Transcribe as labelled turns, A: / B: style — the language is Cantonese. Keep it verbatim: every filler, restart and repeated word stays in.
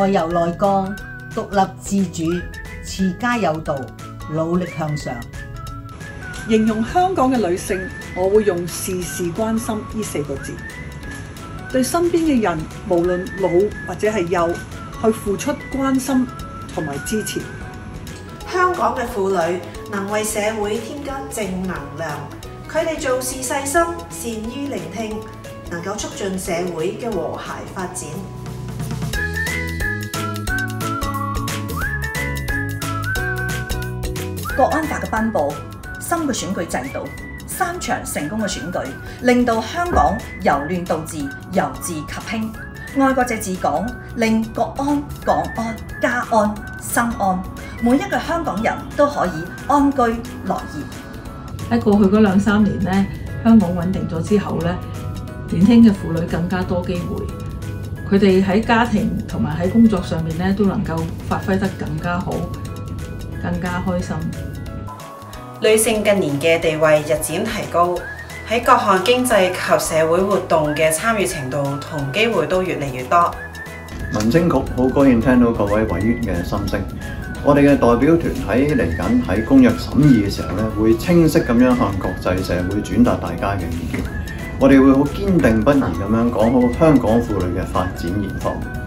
A: 由內幹，獨立自主，持家有道，努力向上。
B: 形容香港嘅女性，我會用事事關心呢四個字，對身邊嘅人，無論老或者係幼，去付出關心同埋支持。
C: 香港嘅婦女能為社會添加正能量，佢哋做事細心，善於聆聽，能夠促進社會嘅和諧發展。
D: 國安法嘅頒布，新嘅選舉制度，三場成功嘅選舉，令到香港由亂到治，由治及興。愛國者治港，令國安、港安、家安、心安，每一個香港人都可以安居樂業。
E: 喺過去嗰兩三年咧，香港穩定咗之後咧，年輕嘅婦女更加多機會，佢哋喺家庭同埋喺工作上面咧都能夠發揮得更加好，更加開心。
F: 女性近年嘅地位日漸提高，喺各項經濟及社會活動嘅參與程度同機會都越嚟越多。
G: 民政局好高興聽到各位委員嘅心聲，我哋嘅代表團喺嚟緊喺公約審議嘅時候咧，會清晰咁樣向國際社會轉達大家嘅意見，我哋會好堅定不移咁樣講好香港婦女嘅發展現況。